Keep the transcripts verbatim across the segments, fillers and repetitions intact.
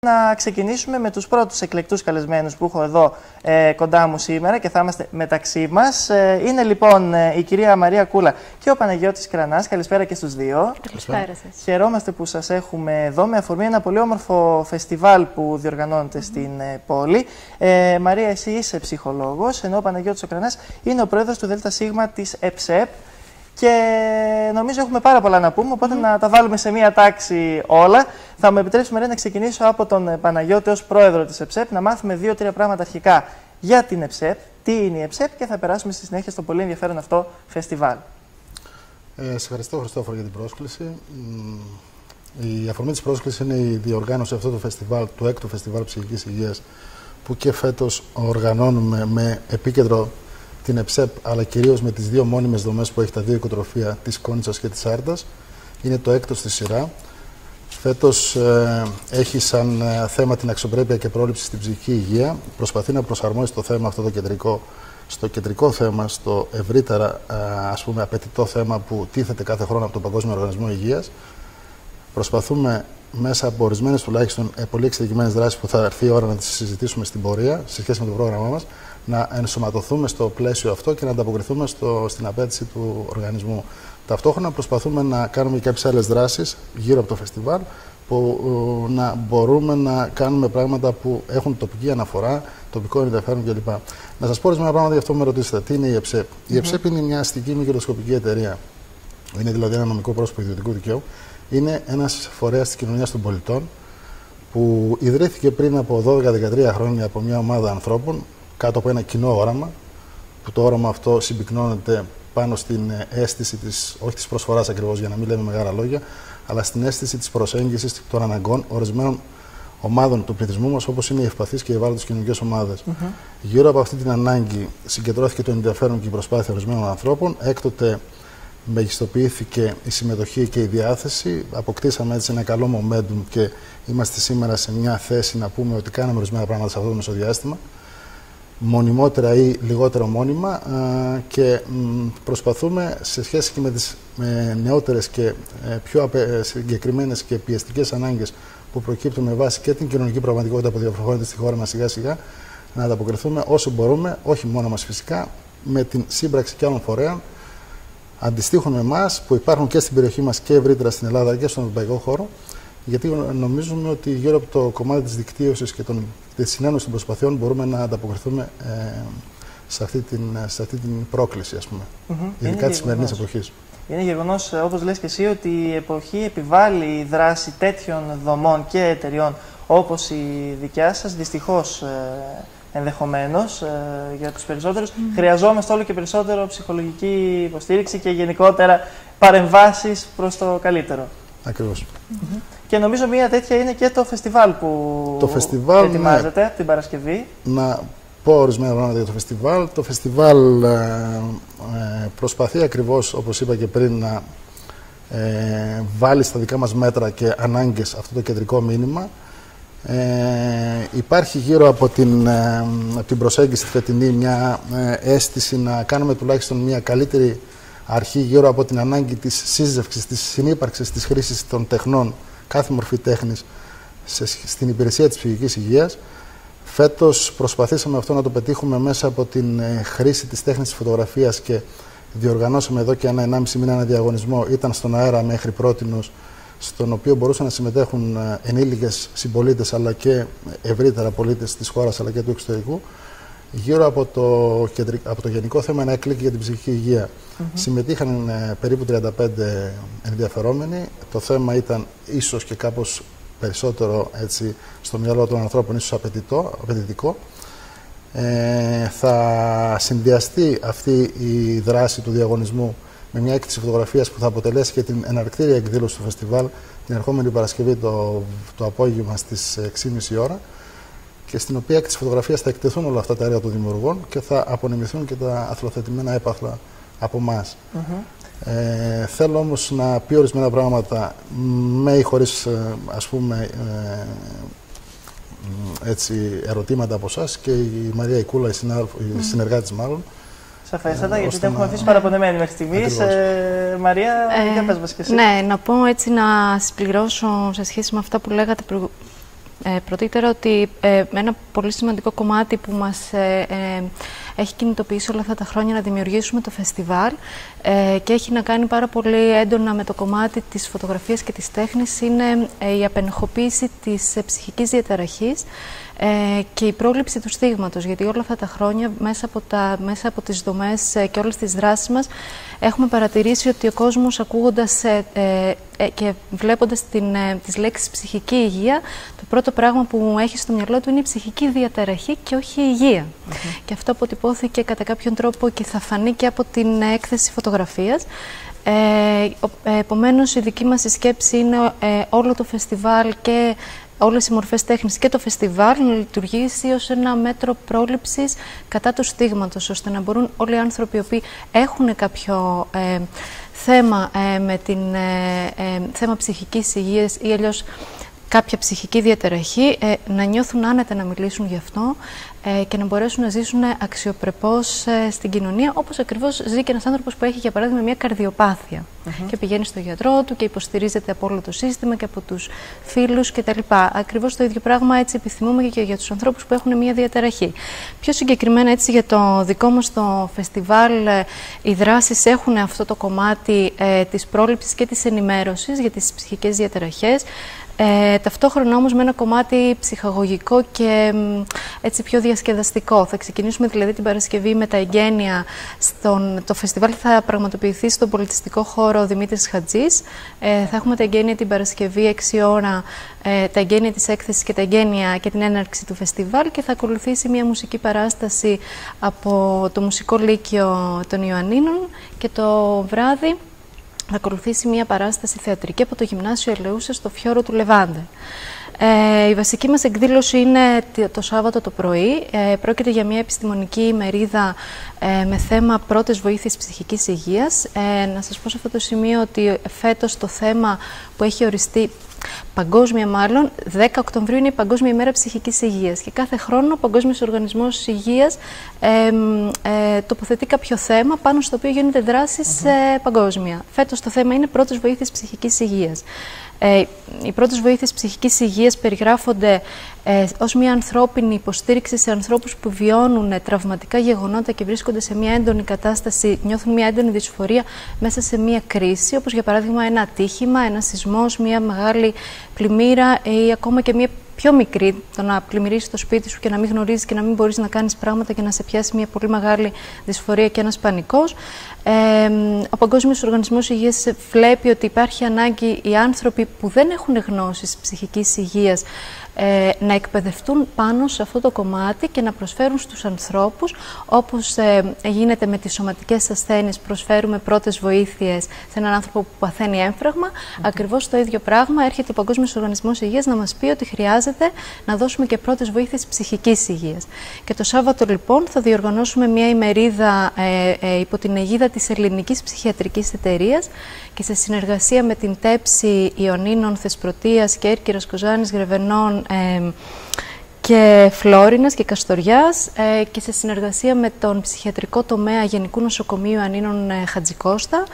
Να ξεκινήσουμε με τους πρώτους εκλεκτούς καλεσμένους που έχω εδώ ε, κοντά μου σήμερα και θα είμαστε μεταξύ μας. Ε, είναι λοιπόν ε, η κυρία Μαρία Κούλα και ο Παναγιώτης Κρανάς. Καλησπέρα και στους δύο. Καλησπέρα σας. Χαιρόμαστε που σας έχουμε εδώ με αφορμή ένα πολύ όμορφο φεστιβάλ που διοργανώνεται mm-hmm. στην ε, πόλη. Ε, Μαρία, εσύ είσαι ψυχολόγος, ενώ ο Παναγιώτης ο Κρανάς είναι ο πρόεδρος του ΔΣ της ΕΠΣΕΠ. Και νομίζω έχουμε πάρα πολλά να πούμε, οπότε mm. να τα βάλουμε σε μία τάξη όλα. Θα μου επιτρέψουμε ρε, να ξεκινήσω από τον Παναγιώτη ως πρόεδρο της ΕΠΣΕΠ, να μάθουμε δύο-τρία πράγματα αρχικά για την ΕΠΣΕΠ, τι είναι η ΕΠΣΕΠ και θα περάσουμε στη συνέχεια στο πολύ ενδιαφέρον αυτό φεστιβάλ. Ε, σε ευχαριστώ, Χριστόφορο, για την πρόσκληση. Η αφορμή της πρόσκλησης είναι η διοργάνωση αυτού του φεστιβάλ, του έκτου φεστιβάλ ψυχικής υγείας, που και φέτος οργανώνουμε με επίκεντρο την ΕΠΣΕΠ, αλλά κυρίως με τις δύο μόνιμες δομές που έχει τα δύο οικοτροφία της Κόνιτσας και της Άρτας. Είναι το έκτο στη σειρά. Φέτος ε, έχει σαν ε, θέμα την αξιοπρέπεια και πρόληψη στην ψυχική υγεία. Προσπαθεί να προσαρμόσει το θέμα αυτό το κεντρικό στο κεντρικό θέμα, στο ευρύτερα ε, ας πούμε απαιτητό θέμα που τίθεται κάθε χρόνο από τον Παγκόσμιο Οργανισμό Υγείας. Προσπαθούμε μέσα από ορισμένες τουλάχιστον ε, πολύ εξειδικευμένες δράσεις που θα έρθει η ώρα να τις συζητήσουμε στην πορεία σε σχέση με το πρόγραμμά μας, να ενσωματωθούμε στο πλαίσιο αυτό και να ανταποκριθούμε στο, στην απέτηση του οργανισμού. Ταυτόχρονα προσπαθούμε να κάνουμε και κάποιες άλλες δράσεις γύρω από το φεστιβάλ που uh, να μπορούμε να κάνουμε πράγματα που έχουν τοπική αναφορά, τοπικό ενδιαφέρον κλπ. Να σας πω ορισμένα πράγματα, γι' αυτό με ρωτήσετε. Τι είναι η ΕΠΣΕΠ? Mm-hmm. Η ΕΠΣΕΠ είναι μια αστική μη κερδοσκοπική εταιρεία. Είναι δηλαδή ένα νομικό πρόσωπο ιδιωτικού δικαίου. Είναι ένας φορέας της κοινωνίας των πολιτών που ιδρύθηκε πριν από δώδεκα με δεκατρία χρόνια από μια ομάδα ανθρώπων κάτω από ένα κοινό όραμα, που το όραμα αυτό συμπυκνώνεται πάνω στην αίσθηση της, όχι της προσφοράς ακριβώς για να μην λέμε μεγάλα λόγια, αλλά στην αίσθηση της προσέγγισης των αναγκών ορισμένων ομάδων του πληθυσμού μας, όπως είναι οι ευπαθείς και οι ευάλωτες κοινωνικές ομάδες. Mm-hmm. Γύρω από αυτή την ανάγκη συγκεντρώθηκε το ενδιαφέρον και η προσπάθεια ορισμένων ανθρώπων. Έκτοτε μεγιστοποιήθηκε η συμμετοχή και η διάθεση. Αποκτήσαμε έτσι ένα καλό momentum και είμαστε σήμερα σε μια θέση να πούμε ότι κάναμε ορισμένα πράγματα σε αυτό το μεσοδιάστημα, μονιμότερα ή λιγότερο μόνιμα, και προσπαθούμε σε σχέση και με τις με νεότερες και πιο συγκεκριμένες και πιεστικές ανάγκες που προκύπτουν με βάση και την κοινωνική πραγματικότητα που διαφοροποιείται στη χώρα μας σιγά σιγά, να ανταποκριθούμε όσο μπορούμε, όχι μόνο μας φυσικά, με την σύμπραξη και άλλων φορέων αντιστοίχων με εμάς που υπάρχουν και στην περιοχή μας και ευρύτερα στην Ελλάδα και στον ευρωπαϊκό χώρο, γιατί νομίζουμε ότι γύρω από το κομμάτι της δικτύωσης και των, της συνένωσης των προσπαθειών μπορούμε να ανταποκριθούμε ε, σε, αυτή την, σε αυτή την πρόκληση, ας πούμε, mm-hmm. ειδικά της σημερινής εποχής. Είναι γεγονός, όπως λες και εσύ, ότι η εποχή επιβάλλει δράση τέτοιων δομών και εταιριών όπως η δικιά σας, δυστυχώς ε, ενδεχομένως ε, για τους περισσότερους. Mm. Χρειαζόμαστε όλο και περισσότερο ψυχολογική υποστήριξη και γενικότερα παρεμβάσεις προς το καλύτερο. Ακριβώς. Mm-hmm. Και νομίζω μία τέτοια είναι και το φεστιβάλ που το φεστιβάλ, ετοιμάζεται ναι, την Παρασκευή. Να πω ορισμένα πράγματα για το φεστιβάλ. Το φεστιβάλ ε, ε, προσπαθεί ακριβώς, όπως είπα και πριν, να ε, βάλει στα δικά μας μέτρα και ανάγκες αυτό το κεντρικό μήνυμα. Ε, υπάρχει γύρω από την, ε, από την προσέγγιση φετινή μια ε, αίσθηση να κάνουμε τουλάχιστον μια καλύτερη αρχή γύρω από την ανάγκη της σύζευξης, της συνύπαρξης, της χρήσης των τεχνών, κάθε μορφή τέχνης σε, στην υπηρεσία της ψυχικής υγείας. Φέτος προσπαθήσαμε αυτό να το πετύχουμε μέσα από την ε, χρήση της τέχνης της φωτογραφίας και διοργανώσαμε εδώ και ένα ενάμιση μήνα ένα διαγωνισμό, ήταν στον αέρα μέχρι πρότινος, στον οποίο μπορούσαν να συμμετέχουν ενήλικες συμπολίτες αλλά και ευρύτερα πολίτες της χώρας αλλά και του εξωτερικού, γύρω από το, από το γενικό θέμα ένα κλικ για την ψυχική υγεία. Mm-hmm. Συμμετείχαν ε, περίπου τριάντα πέντε ενδιαφερόμενοι. Το θέμα ήταν ίσως και κάπως περισσότερο έτσι, στο μυαλό των ανθρώπων, ίσως απαιτητικό. Ε, θα συνδυαστεί αυτή η δράση του διαγωνισμού με μια έκθεση φωτογραφίας που θα αποτελέσει και την εναρκτήρια εκδήλωση του φεστιβάλ την ερχόμενη Παρασκευή το, το απόγευμα στις έξι και μισή ώρα, και στην οποία έκθεση φωτογραφίας θα εκτεθούν όλα αυτά τα έργα των δημιουργών και θα απονεμηθούν και τα αθλοθετημένα έπαθλα από εμάς. Mm-hmm. ε, θέλω όμως να πει ορισμένα πράγματα με ή χωρίς ας πούμε ε, έτσι, ερωτήματα από εσάς, και η Μαρία Κούλα, η, mm. η συνεργάτης μάλλον. Σαφέστατα, ε, γιατί την έχουμε αφήσει παραπονεμένη μέχρι στιγμής. Ε, Μαρία, ε, για πες μας και εσύ. Ναι, να πω έτσι, να συμπληρώσω σε σχέση με αυτά που λέγατε προ... ε, πρωτήτερα ότι ε, ένα πολύ σημαντικό κομμάτι που μας ε, ε, έχει κινητοποιήσει όλα αυτά τα χρόνια να δημιουργήσουμε το φεστιβάλ ε, και έχει να κάνει πάρα πολύ έντονα με το κομμάτι της φωτογραφίας και της τέχνης είναι ε, η απενεχοποίηση της ε, ψυχικής διαταραχής ε, και η πρόληψη του στίγματος, γιατί όλα αυτά τα χρόνια μέσα από, τα, μέσα από τις δομές ε, και όλες τις δράσεις μας έχουμε παρατηρήσει ότι ο κόσμος ακούγοντας ε, ε, ε, και βλέποντας την, ε, τις λέξεις ψυχική υγεία, το πρώτο πράγμα που έχει στο μυαλό του είναι η ψυχική διαταραχή και όχι η υγεία. Mm-hmm. Και αυτό αποτυπώθηκε κατά κάποιον τρόπο και θα φανεί και από την έκθεση φωτογραφίας. Ε, επομένως η δική μας σκέψη είναι ε, όλο το φεστιβάλ και όλες οι μορφές τέχνης και το φεστιβάλ να λειτουργήσει ως ένα μέτρο πρόληψης κατά του στίγματος, ώστε να μπορούν όλοι οι άνθρωποι οι οποίοι έχουν κάποιο ε, θέμα, ε, με την, ε, ε, θέμα ψυχικής υγείας ή αλλιώς κάποια ψυχική διαταραχή, ε, να νιώθουν άνετα να μιλήσουν γι' αυτό ε, και να μπορέσουν να ζήσουν αξιοπρεπώς ε, στην κοινωνία, όπως ακριβώς ζει και ένας άνθρωπος που έχει, για παράδειγμα, μια καρδιοπάθεια mm-hmm. και πηγαίνει στο γιατρό του και υποστηρίζεται από όλο το σύστημα και από τους φίλους κτλ. Ακριβώς το ίδιο πράγμα έτσι επιθυμούμε και για τους ανθρώπους που έχουν μια διαταραχή. Πιο συγκεκριμένα έτσι για το δικό μας το φεστιβάλ, ε, οι δράσεις έχουν αυτό το κομμάτι ε, της πρόληψης και της ενημέρωσης για τις ψυχικές διαταραχές. Ε, ταυτόχρονα όμως με ένα κομμάτι ψυχαγωγικό και έτσι πιο διασκεδαστικό. Θα ξεκινήσουμε δηλαδή την Παρασκευή με τα εγγένεια. Στον, το φεστιβάλ θα πραγματοποιηθεί στον πολιτιστικό χώρο Δημήτρης Χατζής. Ε, θα έχουμε τα εγγένεια την Παρασκευή έξι ώρα, ε, τα εγγένεια της έκθεσης και τα εγγένεια και την έναρξη του φεστιβάλ και θα ακολουθήσει μια μουσική παράσταση από το Μουσικό Λύκειο των Ιωαννίνων και το βράδυ θα ακολουθήσει μια παράσταση θεατρική από το Γυμνάσιο Ελεούσας στο Φιόρο του Λεβάντε. Ε, η βασική μας εκδήλωση είναι το Σάββατο το πρωί. Ε, πρόκειται για μια επιστημονική ημερίδα ε, με θέμα πρώτες βοήθειες ψυχικής υγείας. Ε, να σας πω σε αυτό το σημείο ότι φέτος το θέμα που έχει οριστεί παγκόσμια, μάλλον, δέκα Οκτωβρίου είναι η Παγκόσμια ημέρα ψυχικής υγείας και κάθε χρόνο ο Παγκόσμιος Οργανισμός Υγείας ε, ε, τοποθετεί κάποιο θέμα πάνω στο οποίο γίνονται δράσεις mm-hmm. ε, παγκόσμια. Φέτος το θέμα είναι πρώτες βοήθειες ψυχικής υγείας. Ε, οι πρώτες βοήθειες ψυχικής υγείας περιγράφονται ε, ως μια ανθρώπινη υποστήριξη σε ανθρώπους που βιώνουν ε, τραυματικά γεγονότα και βρίσκονται σε μια έντονη κατάσταση, νιώθουν μια έντονη δυσφορία μέσα σε μια κρίση, όπως για παράδειγμα ένα ατύχημα, ένα σεισμός, μια μεγάλη πλημμύρα ή ακόμα και μια πιο μικρή, το να πλημμυρίσει το σπίτι σου και να μην γνωρίζεις και να μην μπορείς να κάνεις πράγματα και να σε πιάσει μια πολύ μεγάλη δυσφορία και ένας πανικός. Ε, ο Παγκόσμιος Οργανισμός Υγείας βλέπει ότι υπάρχει ανάγκη οι άνθρωποι που δεν έχουν γνώσεις ψυχικής υγείας ε, να εκπαιδευτούν πάνω σε αυτό το κομμάτι και να προσφέρουν στους ανθρώπους, όπως ε, γίνεται με τις σωματικές ασθένειες, προσφέρουμε πρώτες βοήθειες σε έναν άνθρωπο που παθαίνει έμφραγμα. Mm-hmm. Ακριβώς το ίδιο πράγμα έρχεται ο Παγκόσμιος Οργανισμός Υγείας να μας πει ότι χρειάζεται να δώσουμε και πρώτες βοήθειες ψυχικής υγείας. Και το Σάββατο λοιπόν θα διοργανώσουμε μια ημερίδα ε, ε, υπό την αιγίδα της Ελληνικής Ψυχιατρικής Εταιρείας και σε συνεργασία με την Τέψη Ιωνίνων, Θεσπρωτείας και Έρκυρας Κοζάνης, Γρεβενών ε, και Φλόρινας και Καστοριάς ε, και σε συνεργασία με τον ψυχιατρικό τομέα Γενικού Νοσοκομείου Ιωαννίνων ε, Χατζικώστα,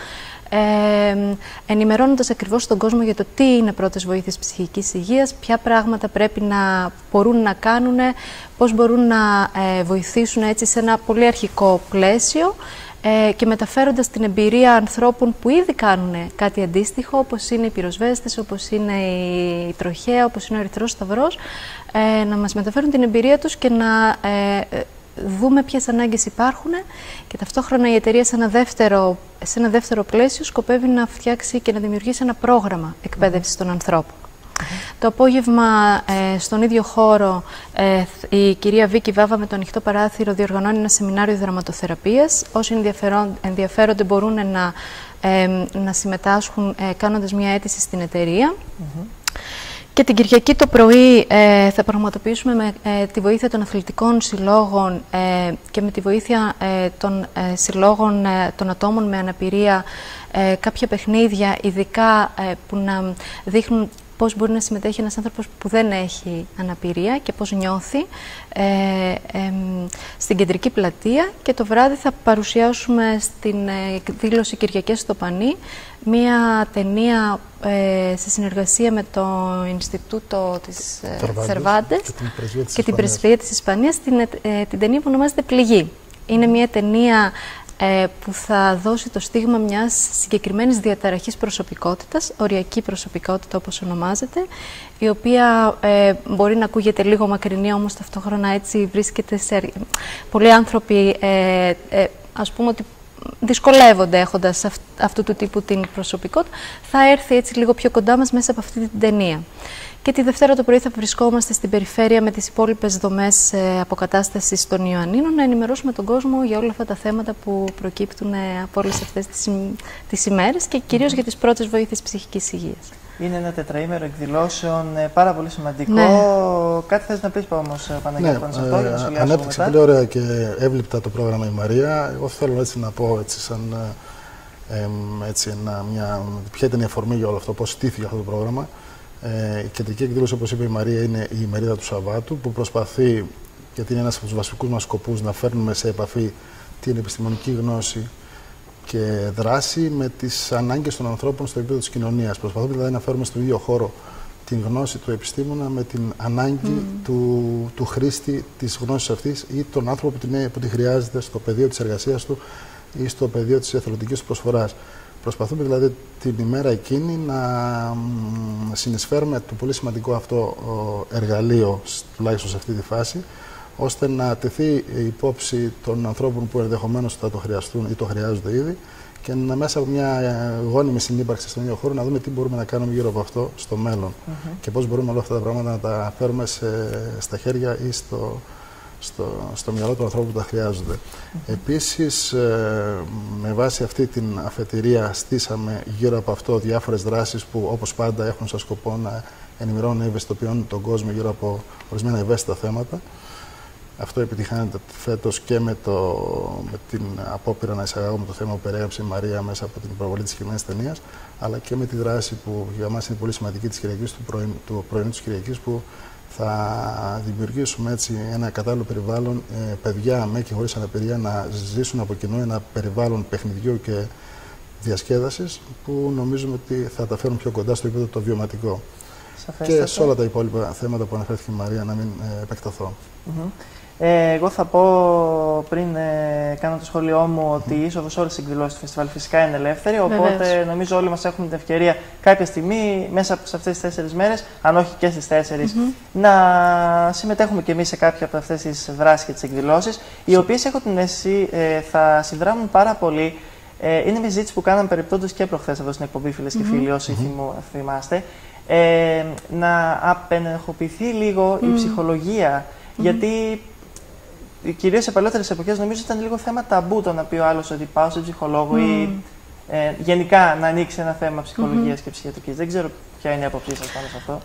Ε, ενημερώνοντας ακριβώς τον κόσμο για το τι είναι πρώτες βοήθειες ψυχικής υγείας, ποια πράγματα πρέπει να μπορούν να κάνουν, πώς μπορούν να ε, βοηθήσουν έτσι σε ένα πολύ αρχικό πλαίσιο ε, και μεταφέροντας την εμπειρία ανθρώπων που ήδη κάνουν κάτι αντίστοιχο, όπως είναι οι πυροσβέστες, όπως είναι η τροχέα, όπως είναι ο Ερυθρός Σταυρός, ε, να μας μεταφέρουν την εμπειρία τους και να ε, δούμε ποιες ανάγκες υπάρχουν και ταυτόχρονα η εταιρεία σε ένα δεύτερο, σε ένα δεύτερο πλαίσιο σκοπεύει να φτιάξει και να δημιουργήσει ένα πρόγραμμα εκπαίδευσης των ανθρώπων. Mm-hmm. Το απόγευμα ε, στον ίδιο χώρο ε, η κυρία Βίκη Βάβα με το Ανοιχτό Παράθυρο διοργανώνει ένα σεμινάριο δραματοθεραπείας. Όσοι ενδιαφέρονται μπορούν να, ε, να συμμετάσχουν ε, κάνοντας μια αίτηση στην εταιρεία. Mm-hmm. Και την Κυριακή το πρωί ε, θα πραγματοποιήσουμε με ε, τη βοήθεια των αθλητικών συλλόγων ε, και με τη βοήθεια ε, των ε, συλλόγων ε, των ατόμων με αναπηρία ε, κάποια παιχνίδια ειδικά ε, που να δείχνουν πώς μπορεί να συμμετέχει ένας άνθρωπος που δεν έχει αναπηρία και πώς νιώθει ε, ε, στην κεντρική πλατεία, και το βράδυ θα παρουσιάσουμε στην εκδήλωση Κυριακές στο Πανί μία ταινία ε, σε συνεργασία με το Ινστιτούτο της Cervantes και την Πρεσβεία της Ισπανίας, την, ε, την ταινία που ονομάζεται Πληγή. Είναι μία ταινία ε, που θα δώσει το στίγμα μιας συγκεκριμένης διαταραχής προσωπικότητας, οριακή προσωπικότητα όπως ονομάζεται, η οποία ε, μπορεί να ακούγεται λίγο μακρινή, όμως ταυτόχρονα έτσι βρίσκεται σε... Πολλοί άνθρωποι, ε, ε, ας πούμε ότι δυσκολεύονται έχοντας αυ αυτού του τύπου την προσωπικότητα, θα έρθει έτσι λίγο πιο κοντά μας μέσα από αυτή την ταινία. Και τη Δευτέρα το πρωί θα βρισκόμαστε στην περιφέρεια με τις υπόλοιπες δομές ε, αποκατάστασης των Ιωαννίνων, να ενημερώσουμε τον κόσμο για όλα αυτά τα θέματα που προκύπτουν ε, από όλες αυτές τις, τις ημέρες και κυρίως mm-hmm. για τις πρώτες βοήθειες ψυχικής υγείας. Είναι ένα τετραήμερο εκδηλώσεων, πάρα πολύ σημαντικό. Ναι. Κάτι θες να πεις όμως, Παναγιώτη, ναι, πάνω σε αυτό, ε, για να σχολιάσουμε ανέπτυξε πολύ ωραία και εύληπτα το πρόγραμμα η Μαρία. Εγώ θέλω έτσι να πω έτσι, σαν, ε, έτσι, ένα, μια, ποια ήταν η αφορμή για όλο αυτό, πώς στήθηκε αυτό το πρόγραμμα. Ε, η κεντρική εκδήλωση, όπως είπε η Μαρία, είναι η ημερίδα του Σαββάτου, που προσπαθεί, γιατί είναι ένας από τους βασικούς μας σκοπούς, να φέρνουμε σε επαφή την επιστημονική γνώση και δράση με τις ανάγκες των ανθρώπων στο επίπεδο της κοινωνίας. Προσπαθούμε δηλαδή να φέρουμε στον ίδιο χώρο την γνώση του επιστήμονα με την ανάγκη mm. του, του χρήστη της γνώσης αυτής ή τον άνθρωπο που, την, που τη χρειάζεται στο πεδίο της εργασίας του ή στο πεδίο της εθελοντικής του προσφοράς. Προσπαθούμε δηλαδή την ημέρα εκείνη να συνεισφέρουμε το πολύ σημαντικό αυτό εργαλείο, τουλάχιστον σε αυτή τη φάση, ώστε να τεθεί υπόψη των ανθρώπων που ενδεχομένως θα το χρειαστούν ή το χρειάζονται ήδη, και να μέσα από μια γόνιμη συνύπαρξη στον ίδιο χώρο να δούμε τι μπορούμε να κάνουμε γύρω από αυτό στο μέλλον mm-hmm. και πώς μπορούμε όλα αυτά τα πράγματα να τα φέρουμε σε, στα χέρια ή στο, στο, στο μυαλό των ανθρώπων που τα χρειάζονται. Mm-hmm. Επίσης, ε, με βάση αυτή την αφετηρία στήσαμε γύρω από αυτό διάφορες δράσεις που, όπως πάντα, έχουν σαν σκοπό να ενημερώνουν, ευαισθητοποιούν τον κόσμο γύρω από ορισμένα ευαίσθητα θέματα. Αυτό επιτυχάνεται φέτος και με, το, με την απόπειρα να εισαγάγουμε το θέμα που περιέγραψε η Μαρία μέσα από την προβολή της συγκεκριμένης ταινίας, αλλά και με τη δράση που για μας είναι πολύ σημαντική της Κυριακής, του, πρωιν, του πρωινού της Κυριακής, που θα δημιουργήσουμε έτσι ένα κατάλληλο περιβάλλον, ε, παιδιά με και χωρίς αναπηρία να ζήσουν από κοινού ένα περιβάλλον παιχνιδιού και διασκέδασης, που νομίζουμε ότι θα τα φέρουν πιο κοντά στο επίπεδο το βιωματικό. Και σε όλα τα υπόλοιπα θέματα που αναφέρθηκε η Μαρία να μην ε, επεκταθώ. Mm-hmm. Ε, εγώ θα πω πριν ε, κάνω το σχόλιο μου ότι η είσοδος σε όλες τις εκδηλώσεις του φεστιβάλ φυσικά είναι ελεύθερη. Οπότε Βεβαίως. νομίζω όλοι μας έχουμε την ευκαιρία κάποια στιγμή μέσα σε αυτές τις τέσσερις μέρες, αν όχι και στις τέσσερις, mm-hmm. να συμμετέχουμε και εμείς σε κάποια από αυτές τις δράσεις και τις εκδηλώσεις, οι οποίες, έχω την αίσθηση, ε, θα συνδράμουν πάρα πολύ. Ε, είναι μια ζήτηση που κάναμε περιπτόντως και προχθές εδώ στην εκπομπή, φίλες mm-hmm. και φίλοι, όσοι mm-hmm. θυμάστε. Ε, να απενεχοποιηθεί λίγο mm. η ψυχολογία, mm. γιατί κυρίως σε παλαιότερες εποχές νομίζω ήταν λίγο θέμα ταμπού το να πει ο άλλος ότι πάω σε ψυχολόγο mm. ή ε, γενικά να ανοίξει ένα θέμα ψυχολογίας mm-hmm. και ψυχιατρικής. Δεν ξέρω ποια είναι η άποψή σας πάνω σε αυτό.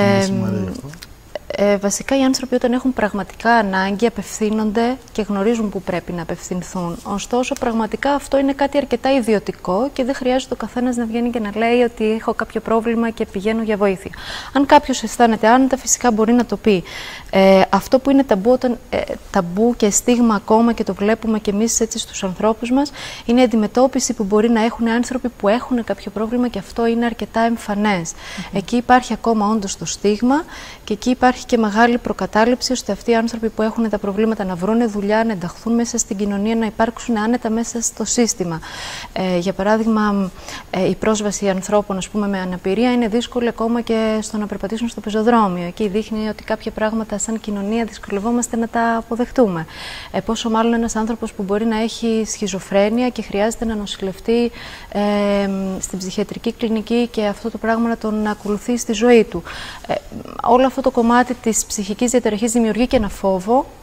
Ε, Ε, βασικά οι άνθρωποι όταν έχουν πραγματικά ανάγκη απευθύνονται και γνωρίζουν που πρέπει να απευθυνθούν. Ωστόσο, πραγματικά αυτό είναι κάτι αρκετά ιδιωτικό και δεν χρειάζεται ο καθένας να βγαίνει και να λέει ότι έχω κάποιο πρόβλημα και πηγαίνω για βοήθεια. Αν κάποιος αισθάνεται άνετα, φυσικά μπορεί να το πει. Ε, αυτό που είναι ταμπού, όταν, ε, ταμπού και στίγμα ακόμα, και το βλέπουμε και εμείς έτσι στους ανθρώπους μας, είναι η αντιμετώπιση που μπορεί να έχουν άνθρωποι που έχουν κάποιο πρόβλημα και αυτό είναι αρκετά εμφανές. Mm-hmm. Εκεί υπάρχει ακόμα όντως το στίγμα και εκεί υπάρχει και μεγάλη προκατάληψη ώστε αυτοί οι άνθρωποι που έχουν τα προβλήματα να βρουν δουλειά, να ενταχθούν μέσα στην κοινωνία, να υπάρξουν άνετα μέσα στο σύστημα. Ε, για παράδειγμα, ε, η πρόσβαση ανθρώπων, ας πούμε, με αναπηρία είναι δύσκολη ακόμα και στο να περπατήσουν στο πεζοδρόμιο. Εκεί δείχνει ότι κάποια πράγματα σαν κοινωνία δυσκολευόμαστε να τα αποδεχτούμε. Ε, πόσο μάλλον ένας άνθρωπος που μπορεί να έχει σχιζοφρένεια και χρειάζεται να νοσηλευτεί ε, στην ψυχιατρική κλινική και αυτό το πράγμα να τον ακολουθεί στη ζωή του. Ε, όλο αυτό το κομμάτι της ψυχικής διαταραχής δημιουργεί και ένα φόβο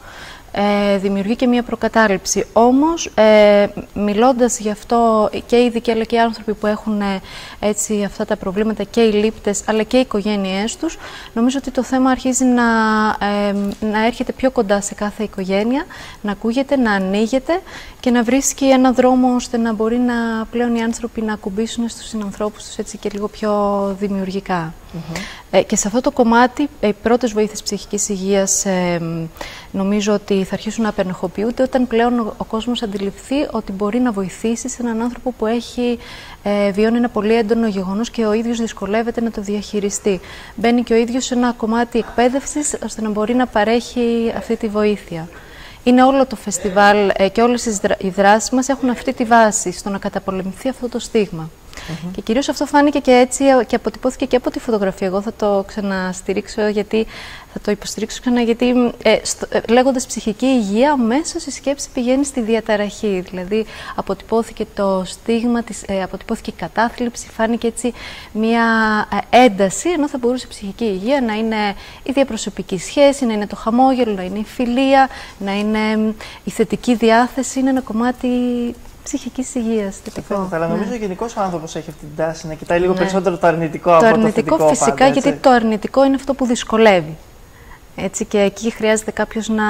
ε, δημιουργεί και μία προκατάληψη. Όμως, ε, μιλώντας γι' αυτό και οι ειδικοί αλλά και οι άνθρωποι που έχουν ε, έτσι, αυτά τα προβλήματα και οι λήπτες αλλά και οι οικογένειές τους, νομίζω ότι το θέμα αρχίζει να, ε, να έρχεται πιο κοντά σε κάθε οικογένεια, να ακούγεται, να ανοίγεται και να βρίσκει έναν δρόμο ώστε να μπορεί να πλέον οι άνθρωποι να ακουμπήσουν στους συνανθρώπους τους έτσι και λίγο πιο δημιουργικά. Mm-hmm. ε, και σε αυτό το κομμάτι, οι πρώτες βοήθειες ψυχικής υγείας ε, νομίζω ότι θα αρχίσουν να απενεχοποιούνται όταν πλέον ο, ο κόσμος αντιληφθεί ότι μπορεί να βοηθήσει σε έναν άνθρωπο που έχει ε, βιώνει ένα πολύ έντονο γεγονός και ο ίδιος δυσκολεύεται να το διαχειριστεί. Μπαίνει και ο ίδιος σε ένα κομμάτι εκπαίδευσης ώστε να μπορεί να παρέχει αυτή τη βοήθεια. Είναι όλο το φεστιβάλ ε, και όλες οι δράσεις μας έχουν αυτή τη βάση στο να καταπολεμηθεί αυτό το στίγμα. Mm-hmm. Και κυρίως αυτό φάνηκε και έτσι και αποτυπώθηκε και από τη φωτογραφία. Εγώ θα το ξαναστηρίξω, γιατί θα το υποστηρίξω ξανά, γιατί ε, στο, ε, λέγοντας ψυχική υγεία, αμέσως η σκέψη πηγαίνει στη διαταραχή. Δηλαδή, αποτυπώθηκε το στίγμα, της, ε, αποτυπώθηκε η κατάθλιψη, φάνηκε έτσι μια ε, ένταση, ενώ θα μπορούσε η ψυχική υγεία να είναι η διαπροσωπική σχέση, να είναι το χαμόγελο, να είναι η φιλία, να είναι η θετική διάθεση, είναι ένα κομμάτι ψυχικής υγείας. Θετικό. Αλλά νομίζω ναι. γενικώς ο άνθρωπος έχει αυτή την τάση να κοιτάει λίγο ναι. περισσότερο το αρνητικό το από αρνητικό, το θετικό. Φυσικά, πάντα, γιατί το αρνητικό είναι αυτό που δυσκολεύει. Έτσι, και εκεί χρειάζεται κάποιος να,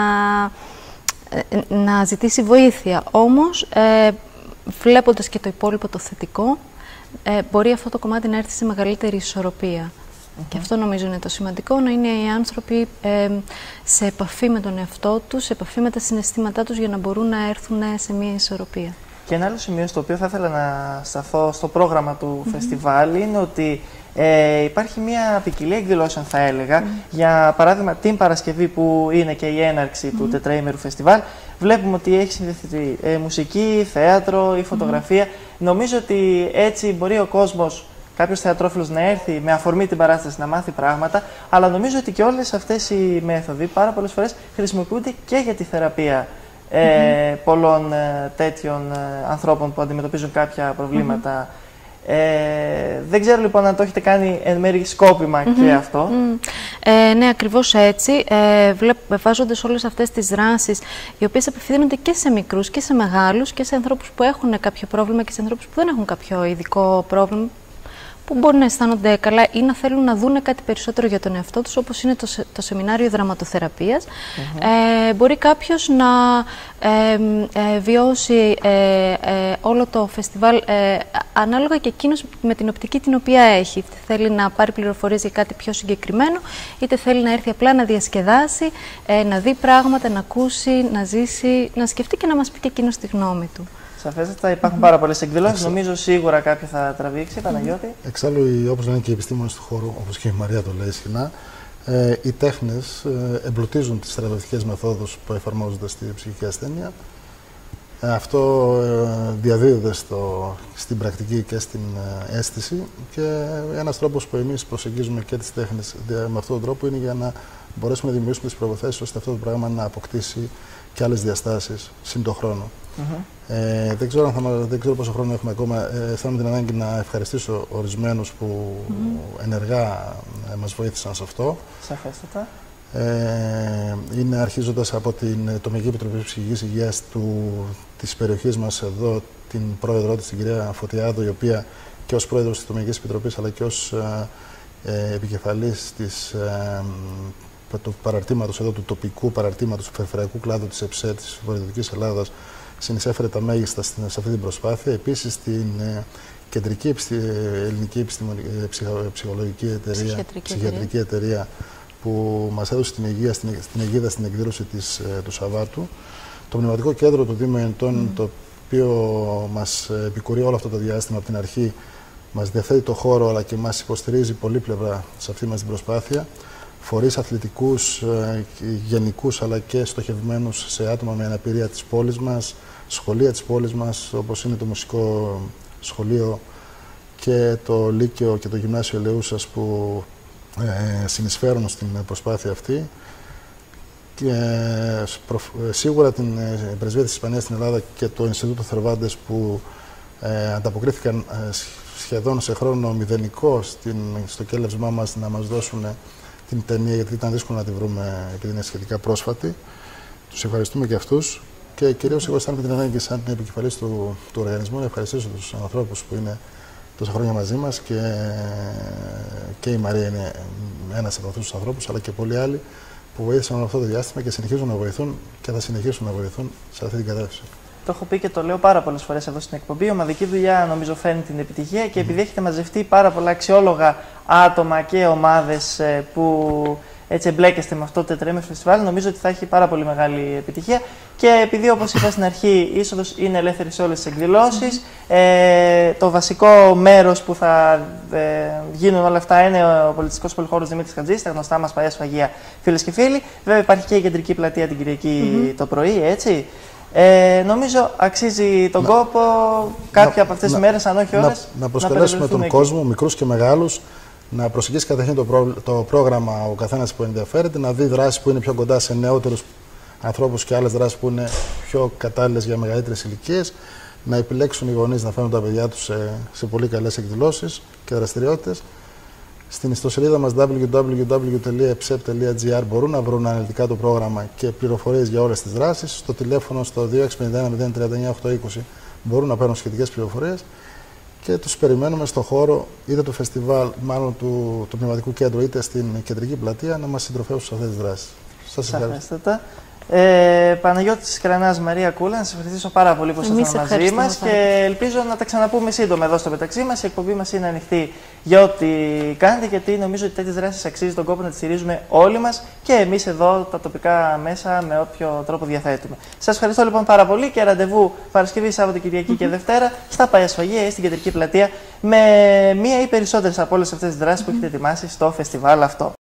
να ζητήσει βοήθεια. Όμως, ε, βλέποντας και το υπόλοιπο το θετικό, ε, μπορεί αυτό το κομμάτι να έρθει σε μεγαλύτερη ισορροπία. Mm-hmm. Και αυτό νομίζω είναι το σημαντικό, να είναι οι άνθρωποι ε, σε επαφή με τον εαυτό τους, σε επαφή με τα συναισθήματά τους για να μπορούν να έρθουν σε μια ισορροπία. Και ένα άλλο σημείο στο οποίο θα ήθελα να σταθώ στο πρόγραμμα του mm-hmm. φεστιβάλ είναι ότι ε, υπάρχει μια ποικιλία εκδηλώσεων, θα έλεγα. Mm-hmm. Για παράδειγμα, την Παρασκευή που είναι και η έναρξη mm-hmm. του τετραήμερου φεστιβάλ, βλέπουμε ότι έχει συνδεθεί ε, μουσική, θέατρο ή φωτογραφία. Mm-hmm. Νομίζω ότι έτσι μπορεί ο κόσμος, κάποιος θεατρόφιλος, να έρθει με αφορμή την παράσταση να μάθει πράγματα, αλλά νομίζω ότι και όλες αυτές οι μέθοδοι πάρα πολλές φορές χρησιμοποιούνται και για τη θεραπεία Ε, mm-hmm. πολλών ε, τέτοιων ε, ανθρώπων που αντιμετωπίζουν κάποια προβλήματα. Mm-hmm. ε, δεν ξέρω λοιπόν αν το έχετε κάνει εν μέρει σκόπιμα mm-hmm. και αυτό. Mm-hmm. ε, ναι, ακριβώς έτσι. Ε, βλέπ, βάζοντας όλες αυτές τις δράσεις, οι οποίες απευθύνονται και σε μικρούς και σε μεγάλους και σε ανθρώπους που έχουν κάποιο πρόβλημα και σε ανθρώπους που δεν έχουν κάποιο ειδικό πρόβλημα, που μπορεί να αισθάνονται καλά ή να θέλουν να δούνε κάτι περισσότερο για τον εαυτό τους, όπως είναι το, το σεμινάριο δραματοθεραπείας. Mm-hmm. ε, μπορεί κάποιος να ε, ε, βιώσει ε, ε, όλο το φεστιβάλ ε, ανάλογα και εκείνος με την οπτική την οποία έχει. Είτε θέλει να πάρει πληροφορίες για κάτι πιο συγκεκριμένο, είτε θέλει να έρθει απλά να διασκεδάσει, ε, να δει πράγματα, να ακούσει, να ζήσει, να σκεφτεί και να μας πει και εκείνος τη γνώμη του. Σαφέστατα, υπάρχουν mm-hmm. πάρα πολλές εκδηλώσεις. Νομίζω σίγουρα κάποιο θα τραβήξει. Παναγιώτη. Εξάλλου, όπως λένε και οι επιστήμονες του χώρου, όπως και η Μαρία το λέει συχνά, ε, οι τέχνες ε, εμπλουτίζουν τις θεραπευτικές μεθόδους που εφαρμόζονται στη ψυχική ασθένεια. Ε, αυτό ε, διαδίδεται στο, στην πρακτική και στην ε, αίσθηση. Και ένας τρόπος που εμείς προσεγγίζουμε και τις τέχνες με αυτόν τον τρόπο είναι για να μπορέσουμε να δημιουργήσουμε τις προϋποθέσεις ώστε αυτό το πράγμα να αποκτήσει και άλλες διαστάσεις συν τον χρόνο. Mm-hmm. Ε, δεν, ξέρω αν θα, δεν ξέρω πόσο χρόνο έχουμε ακόμα. Ε, αισθάνομαι την ανάγκη να ευχαριστήσω ορισμένους που mm-hmm. ενεργά ε, μας βοήθησαν σε αυτό. Σαφέστατα. Ε, είναι αρχίζοντας από την Τομική Επιτροπή Ψυχικής Υγείας του, της περιοχής μας εδώ, την πρόεδρό της, την κυρία Φωτιάδο, η οποία και ως πρόεδρος της Τομικής Επιτροπής αλλά και ως ε, ε, επικεφαλής της, ε, του παραρτήματος εδώ, του τοπικού παραρτήματος του περιφερειακού κλάδου της ΕΨΕ της Βορειοδυτικής Ελλάδας, συνεισέφερε τα μέγιστα σε αυτή την προσπάθεια. Επίσης, στην ε, Κεντρική Επιστη... Ελληνική Επιστημονική... Ψυχολογική Εταιρεία, Ψυχιατρική, Ψυχιατρική Εταιρεία, εταιρεία, που μας έδωσε την, υγεία, στην, στην αιγίδα στην εκδήλωση της, ε, του Σαββάτου. Το Πνευματικό Κέντρο του Δήμου Ιωνιτών, mm. το οποίο μας επικουρεί όλο αυτό το διάστημα από την αρχή, μας διαθέτει το χώρο αλλά και μας υποστηρίζει πολύπλευρα σε αυτή μας την προσπάθεια. Φορείς αθλητικούς, ε, γενικούς αλλά και στοχευμένους σε άτομα με αναπηρία της πόλης μας, σχολεία της πόλης μας, όπως είναι το Μουσικό Σχολείο και το Λύκειο και το Γυμνάσιο Ελεούσας, που ε, συνεισφέρουν στην προσπάθεια αυτή. Και ε, προ, ε, σίγουρα την ε, Πρεσβεία της Ισπανίας στην Ελλάδα και το Ινστιτούτο Θερβάντες, που ε, ανταποκρίθηκαν ε, σχεδόν σε χρόνο μηδενικό στην, στο κέλευσμά μας να μας δώσουν την ταινία, γιατί ήταν δύσκολο να τη βρούμε επειδή είναι σχετικά πρόσφατη. τους ευχαριστούμε και αυτούς και κυρίως εγώ αισθάνομαι την ανάγκη σαν επικεφαλής του, του οργανισμού να ευχαριστήσω τους ανθρώπους που είναι τόσα χρόνια μαζί μας και, και η Μαρία είναι ένας από αυτούς τους ανθρώπους, αλλά και πολλοί άλλοι που βοήθησαν όλο αυτό το διάστημα και συνεχίζουν να βοηθούν και θα συνεχίσουν να βοηθούν σε αυτή την κατεύθυνση. Το έχω πει και το λέω πάρα πολλές φορές εδώ στην εκπομπή. Η ομαδική δουλειά νομίζω φέρνει την επιτυχία και επειδή έχετε μαζευτεί πάρα πολλά αξιόλογα άτομα και ομάδες που έτσι εμπλέκεστε με αυτό το τετραήμερο φεστιβάλ, νομίζω ότι θα έχει πάρα πολύ μεγάλη επιτυχία. Και επειδή, όπως είπα στην αρχή, η είσοδος είναι ελεύθερη σε όλες τις εκδηλώσεις, ε, το βασικό μέρος που θα ε, γίνουν όλα αυτά είναι ο πολιτιστικός πολυχώρος Δημήτρης Χατζής, τα γνωστά μας παλιά σφαγεία, φίλες και φίλοι. Βέβαια, υπάρχει και η κεντρική πλατεία την Κυριακή mm-hmm. το πρωί, έτσι. Ε, νομίζω αξίζει τον να, κόπο κάποια να, από αυτές τις μέρες, αν όχι όλες. Να, να προσκαλέσουμε τον εκεί. κόσμο, μικρούς και μεγάλους, να προσεγγίσει καταρχήν το, προ, το πρόγραμμα ο καθένας που ενδιαφέρεται, να δει δράσεις που είναι πιο κοντά σε νεότερους ανθρώπους και άλλες δράσεις που είναι πιο κατάλληλες για μεγαλύτερες ηλικίες, να επιλέξουν οι γονείς να φέρουν τα παιδιά τους σε, σε πολύ καλές εκδηλώσεις και δραστηριότητες. Στην ιστοσελίδα μας double-u double-u double-u τελεία e p s e p τελεία g r μπορούν να βρουν αναλυτικά το πρόγραμμα και πληροφορίες για όλες τις δράσεις. Στο τηλέφωνο στο δύο έξι πέντε ένα μηδέν τρία εννιά οκτώ δύο μηδέν μπορούν να παίρνουν σχετικές πληροφορίες και τους περιμένουμε στο χώρο είτε του φεστιβάλ, μάλλον του, του Πνευματικού Κέντρου, είτε στην κεντρική πλατεία να μας συντροφεύσουν σε αυτές τις δράσεις. Σας ευχαριστώ. Ε, Παναγιώτης Κρανάς, Μαρία Κούλα, να σας ευχαριστήσω πάρα πολύ που ήσασταν μαζί μας και ελπίζω να τα ξαναπούμε σύντομα εδώ στο μεταξύ μας. Η εκπομπή μας είναι ανοιχτή για ό,τι κάνετε, γιατί νομίζω ότι τέτοιες δράσεις αξίζει τον κόπο να τις στηρίζουμε όλοι μας και εμείς εδώ τα τοπικά μέσα με όποιο τρόπο διαθέτουμε. Σας ευχαριστώ λοιπόν πάρα πολύ και ραντεβού Παρασκευή, Σάββατο, Κυριακή και Δευτέρα στα Παλιά Σφαγεία ή στην κεντρική πλατεία με μία ή περισσότερες από όλες αυτές τις δράσεις που έχετε ετοιμάσει στο φεστιβάλ αυτό.